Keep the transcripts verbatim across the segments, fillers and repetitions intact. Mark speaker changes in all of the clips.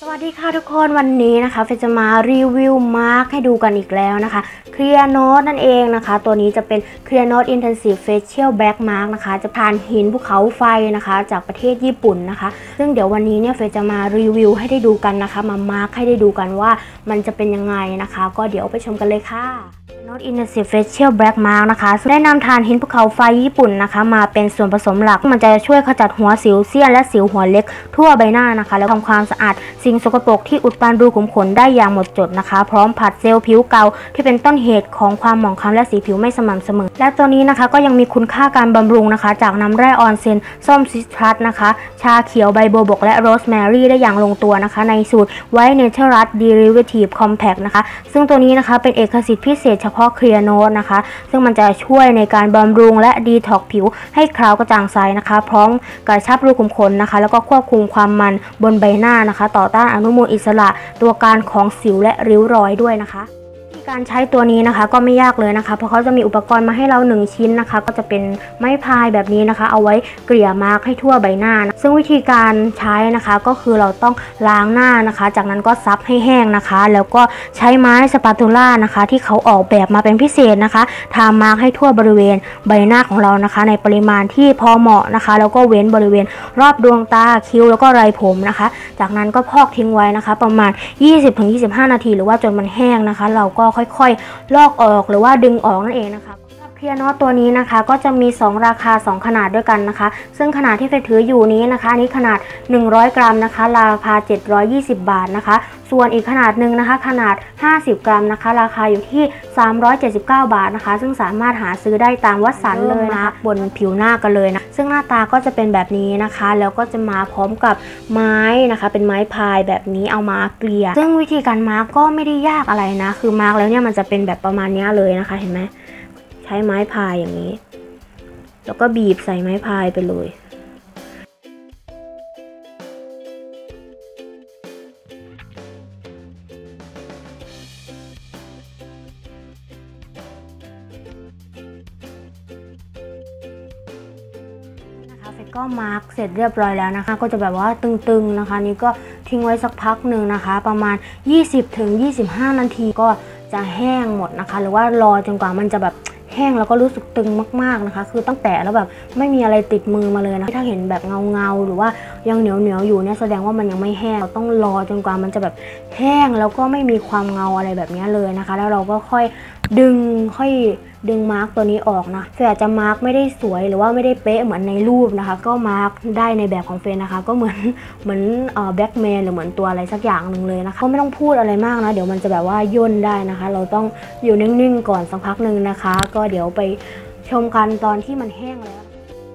Speaker 1: สวัสดีค่ะทุกคนวันนี้นะคะเฟจะมารีวิวมาร์กให้ดูกันอีกแล้วนะคะเคลียร์โนตนั่นเองนะคะตัวนี้จะเป็นเคลียร์โนตอินเทนซีฟเฟเชียลแบล็กมาร์กนะคะจะผ่านหินภูเขาไฟนะคะจากประเทศญี่ปุ่นนะคะซึ่งเดี๋ยววันนี้เนี่ยเฟจะมารีวิวให้ได้ดูกันนะคะมามาร์กให้ได้ดูกันว่ามันจะเป็นยังไงนะคะก็เดี๋ยวไปชมกันเลยค่ะNot Intensive Facial Black Mark นะคะได้นำถ่านหินภูเขาไฟญี่ปุ่นนะคะมาเป็นส่วนผสมหลักมันจะช่วยขจัดหัวสิวเซียนและสิวหัวเล็กทั่วใบหน้านะคะแล้วทำความสะอาดสิ่งสกปรกที่อุดตันรูขุมขนได้อย่างหมดจดนะคะพร้อมผัดเซลล์ผิวเก่าที่เป็นต้นเหตุของความหมองคล้ำและสีผิวไม่สม่ำเสมอและตัวนี้นะคะก็ยังมีคุณค่าการบำรุงนะคะจากน้ำแร่ออนเซนส้มซิตรัสนะคะชาเขียวใบโบวบกและโรสแมรี่ได้อย่างลงตัวนะคะในสูตรไวท์เนเชอรัสเดริเวทีฟคอมแพคนะคะซึ่งตัวนี้นะคะเป็นเอกสิทธิ์พิเศษเฉพาะเคลียร์โนตนะคะซึ่งมันจะช่วยในการบำรุงและดีท็อกผิวให้ขาวกระจ่างใสนะคะพร้อมกระชับรูขุมขนนะคะแล้วก็ควบคุมความมันบนใบหน้านะคะต่อต้านอนุมูลอิสระตัวการของสิวและริ้วรอยด้วยนะคะการใช้ตัวนี้นะคะก็ไม่ยากเลยนะคะเพราะเขาจะมีอุปกรณ์มาให้เราหนึ่งชิ้นนะคะก็จะเป็นไม้พายแบบนี้นะคะเอาไว้เกลี่ยมาร์กให้ทั่วใบหน้านะซึ่งวิธีการใช้นะคะก็คือเราต้องล้างหน้านะคะจากนั้นก็ซับให้แห้งนะคะแล้วก็ใช้ไม้สปาตูล่านะคะที่เขาออกแบบมาเป็นพิเศษนะคะทามาร์กให้ทั่วบริเวณใบหน้าของเรานะคะในปริมาณที่พอเหมาะนะคะแล้วก็เว้นบริเวณรอบดวงตาคิ้วแล้วก็ไรผมนะคะจากนั้นก็พอกทิ้งไว้นะคะประมาณ ยี่สิบถึงยี่สิบห้า นาทีหรือว่าจนมันแห้งนะคะเราก็ค่อยๆลอกออกหรือว่าดึงออกนั่นเองนะคะเคลียร์โนตตัวนี้นะคะก็จะมีสองราคาสองขนาดด้วยกันนะคะซึ่งขนาดที่เฟซถืออยู่นี้นะคะอันนี้ขนาดหนึ่งร้อยกรัมนะคะราคาเจ็ดร้อยยี่สิบบาทนะคะส่วนอีกขนาดหนึ่งนะคะขนาดห้าสิบกรัมนะคะราคาอยู่ที่สามร้อยเจ็ดสิบเก้าบาทนะคะซึ่งสามารถหาซื้อได้ตามวัดสันเลยนะคะบนผิวหน้ากันเลยนะซึ่งหน้าตาก็จะเป็นแบบนี้นะคะแล้วก็จะมาพร้อมกับไม้นะคะเป็นไม้พายแบบนี้เอามาเกลี่ยซึ่งวิธีการมาร์กก็ไม่ได้ยากอะไรนะคือมาร์กแล้วเนี่ยมันจะเป็นแบบประมาณนี้เลยนะคะเห็นไหมใช้ไม้พายอย่างนี้แล้วก็บีบใส่ไม้พายไปเลยเฟซก็มาร์กเสร็จเรียบร้อยแล้วนะคะก็จะแบบว่าตึงๆนะคะนี่ก็ทิ้งไว้สักพักหนึ่งนะคะประมาณ ยี่สิบถึงยี่สิบห้า นาทีก็จะแห้งหมดนะคะหรือว่ารอจนกว่ามันจะแบบแห้งแล้วก็รู้สึกตึงมากๆนะคะคือตั้งแต่แล้วแบบไม่มีอะไรติดมือมาเลยนะถ้าเห็นแบบเงาๆหรือว่ายังเหนียวๆอยู่เนี่ยแสดงว่ามันยังไม่แห้งเราต้องรอจนกว่ามันจะแบบแห้งแล้วก็ไม่มีความเงาอะไรแบบนี้เลยนะคะแล้วเราก็ค่อยดึงค่อยดึงมาร์กตัวนี้ออกนะเฟยอาจจะมาร์กไม่ได้สวยหรือว่าไม่ได้เป๊ะเหมือนในรูปนะคะก็มาร์กได้ในแบบของเฟยนะคะก็เหมือนเหมือนเอ่อแบล็กแมนหรือเหมือนตัวอะไรสักอย่างหนึ่งเลยนะคะก็ไม่ต้องพูดอะไรมากนะเดี๋ยวมันจะแบบว่าย่นได้นะคะเราต้องอยู่นิ่งๆก่อนสักพักหนึ่งนะคะก็เดี๋ยวไปชมกันตอนที่มันแห้งแล้ว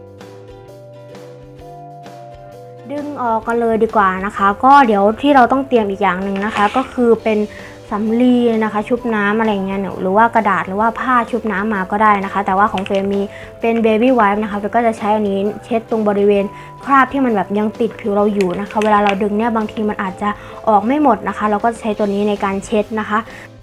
Speaker 1: ดึงออกกันเลยดีกว่านะคะก็เดี๋ยวที่เราต้องเตรียมอีกอย่างหนึ่งนะคะก็คือเป็นสำลีนะคะชุบน้ำอะไรเงี้ยหรือว่ากระดาษหรือว่าผ้าชุบน้ำมาก็ได้นะคะแต่ว่าของเฟรมมีเป็นเบบี้ไวป์นะคะเฟรมก็จะใช้อันนี้เช็ดตรงบริเวณคราบที่มันแบบยังติดผิวเราอยู่นะคะเวลาเราดึงเนี่ยบางทีมันอาจจะออกไม่หมดนะคะเราก็จะใช้ตัวนี้ในการเช็ดนะคะ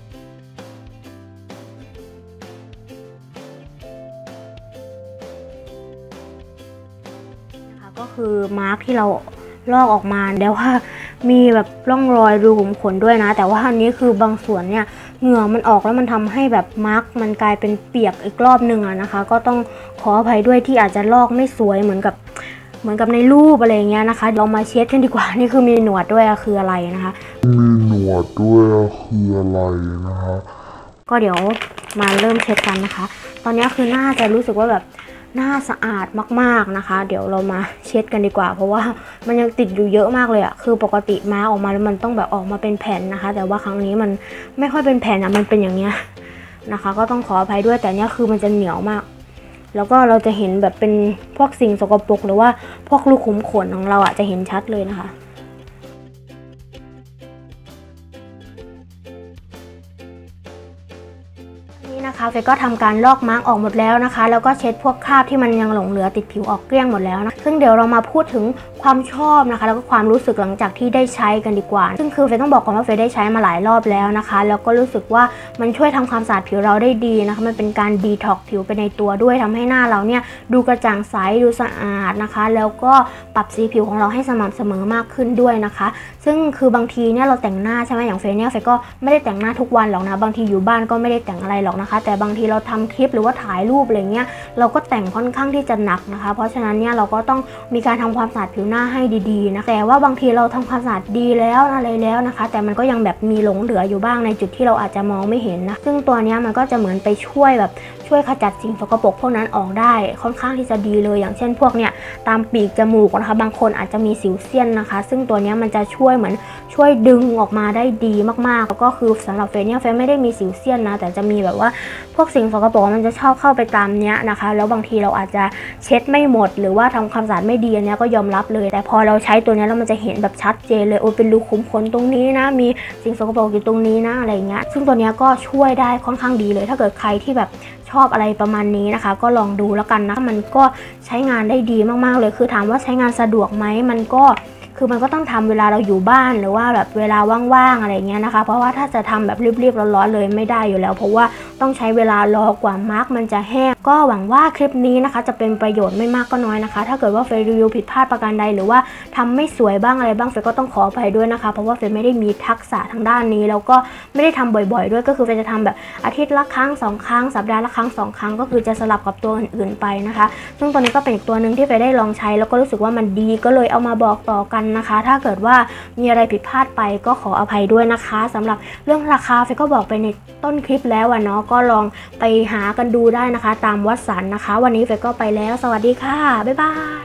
Speaker 1: ก็คือมาร์กที่เราลอกออกมาแล้วว่ามีแบบร่องรอยรูขุมขนด้วยนะแต่ว่าอันนี้คือบางส่วนเนี่ยเหงื่อมันออกแล้วมันทำให้แบบมาร์กมันกลายเป็นเปียกอีกรอบหนึ่งอะนะคะก็ต้องขออภัยด้วยที่อาจจะลอกไม่สวยเหมือนกับเหมือนกับในรูปอะไรเงี้ยนะคะเรามาเช็ดกันดีกว่านี่คือมีหนวดด้วยคืออะไรนะคะ
Speaker 2: มีหนวดด้วยคืออะไรนะคะ
Speaker 1: ก็เดี๋ยวมาเริ่มเช็ดกันนะคะตอนนี้คือน่าจะรู้สึกว่าแบบหน้าสะอาดมากๆนะคะเดี๋ยวเรามาเช็ดกันดีกว่าเพราะว่ามันยังติดอยู่เยอะมากเลยอะคือปกติมาออกมาแล้วมันต้องแบบออกมาเป็นแผ่นนะคะแต่ว่าครั้งนี้มันไม่ค่อยเป็นแผ่นอะมันเป็นอย่างเงี้ยนะคะก็ต้องขออภัยด้วยแต่เนี้ยคือมันจะเหนียวมากแล้วก็เราจะเห็นแบบเป็นพวกสิ่งสกปรกหรือว่าพวกรูขุมขนของเราอะจะเห็นชัดเลยนะคะนะคะเฟยก็ทำการลอกมาร์กออกหมดแล้วนะคะแล้วก็เช็ดพวกคราบที่มันยังหลงเหลือติดผิวออกเกลี้ยงหมดแล้วนะซึ่งเดี๋ยวเรามาพูดถึงความชอบนะคะแล้วก็ความรู้สึกหลังจากที่ได้ใช้กันดีกว่าซึ่งคือเฟยต้องบอกก่อนว่าเฟยได้ใช้มาหลายรอบแล้วนะคะแล้วก็รู้สึกว่ามันช่วยทำความสะอาดผิวเราได้ดีนะคะมันเป็นการดีท็อกซ์ผิวไปในตัวด้วยทำให้หน้าเราเนี่ยดูกระจ่างใสดูสะอาดนะคะแล้วก็ปรับสีผิวของเราให้สม่ำเสมอมากขึ้นด้วยนะคะซึ่งคือบางทีเนี่ยเราแต่งหน้าใช่ไหมอย่างเฟยเนี่ยเฟยก็ไม่ได้แต่งหน้าทุกวันหรอกนะบางทีอยู่บ้านก็ไม่ได้แต่งอะไรหรอกนะคะแต่บางทีเราทำคลิปหรือว่าถ่ายรูปอะไรเงี้ยเราก็แต่งค่อนข้างที่จะหนักนะคะเพราะฉะนั้นเนี่ยเราก็ต้องมีการทำความสะอาดผิวหน้าให้ดีๆนะแต่ว่าบางทีเราทำความสะอาดดีแล้วอะไรแล้วนะคะแต่มันก็ยังแบบมีหลงเหลืออยู่บ้างในจุดที่เราอาจจะมองไม่เห็นนะซึ่งตัวนี้มันก็จะเหมือนไปช่วยแบบช่วยขจัดสิ่งสกปรกพวกนั้นออกได้ค่อนข้างที่จะดีเลยอย่างเช่นพวกเนี่ยตามปีกจมูกนะคะบางคนอาจจะมีสิวเซียนนะคะซึ่งตัวนี้มันจะช่วยเหมือนช่วยดึงออกมาได้ดีมากๆแล้วก็คือสำหรับเฟยเนี่ยเฟยไม่ได้มีสิวเซียนนะแต่จะมีแบบว่าพวกสิ่งสกปรกมันจะชอบเข้าไปตามเนี้ยนะคะแล้วบางทีเราอาจจะเช็ดไม่หมดหรือว่าทำความสะอาดไม่ดีอันนี้ก็ยอมรับเลยแต่พอเราใช้ตัวนี้แล้วมันจะเห็นแบบชัดเจนเลยโอ้เป็นรูขุมขนตรงนี้นะมีสิ่งสกปรกอยู่ตรงนี้นะอะไรเงี้ยซึ่งตัวนี้ก็ช่วยได้ค่อนข้างดีเลยถ้าเกิดใครที่แบบชอบอะไรประมาณนี้นะคะก็ลองดูแล้วกันนะมันก็ใช้งานได้ดีมากๆเลยคือถามว่าใช้งานสะดวกไหมมันก็คือมันก็ต้องทำเวลาเราอยู่บ้านหรือว่าแบบเวลาว่างๆอะไรเงี้ยนะคะเพราะว่าถ้าจะทำแบบรีบๆร้อนๆเลยไม่ได้อยู่แล้วเพราะว่าต้องใช้เวลารอกว่ามาร์กมันจะแห้งก็หวังว่าคลิปนี้นะคะจะเป็นประโยชน์ไม่มากก็น้อยนะคะถ้าเกิดว่าเฟยรีวิวผิดพลาดประการใดหรือว่าทำไม่สวยบ้างอะไรบ้างเฟยก็ต้องขออภัยด้วยนะคะเพราะว่าเฟยไม่ได้มีทักษะทางด้านนี้แล้วก็ไม่ได้ทำบ่อยๆด้วยก็คือเฟยจะทำแบบอาทิตย์ละครั้งสองครั้งสัปดาห์ละครั้งสองครั้งก็คือจะสลับกับตัวอื่นๆไปนะคะซึ่งตัวนี้ก็เป็นอีกตัวหนึ่งที่เฟยได้ลองใช้แล้วก็รู้สึกว่ามันดีก็เลยเอามาบอกต่อกันนะคะถ้าเกิดว่ามีอะไรผิดพลาดไปก็ขออภัยด้วยนะคะสำหรับเรื่องราคาเฟยก็บอกไปในต้นคลิปแล้วอะเนาะก็ลองไปหากันดูได้นะคะตามวัดสันนะคะวันนี้เฟยก็ไปแล้วสวัสดีค่ะบ๊ายบาย